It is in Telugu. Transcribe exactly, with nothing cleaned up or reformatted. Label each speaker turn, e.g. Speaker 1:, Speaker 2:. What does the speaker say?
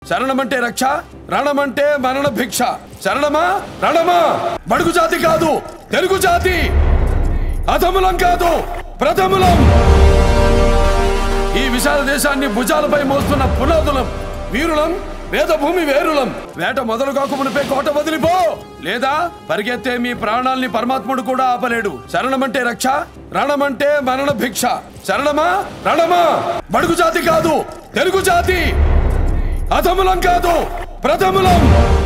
Speaker 1: శరణమంటే రక్ష, రణమంటే మరణ భిక్ష. శరణమా రణమా, బడుగు జాతి కాదు తెలుగు జాతి, అధములం కాదు ప్రథములం. ఈ విశాల దేశాన్ని భుజాలపై మోస్తున్న పునాదులం, వీరులం, వేదభూమి వేరులం. వేట మొదలు కాకమునిపై కోట వదిలిపో, లేదా పరిగెత్తే మీ ప్రాణాల్ని పరమాత్ముడు కూడా ఆపలేడు. శరణమంటే రక్ష, రణమంటే మరణ భిక్ష. శరణమా రణమా, బడుగు జాతి కాదు తెలుగు జాతి, అధములం కాదు ప్రథములం.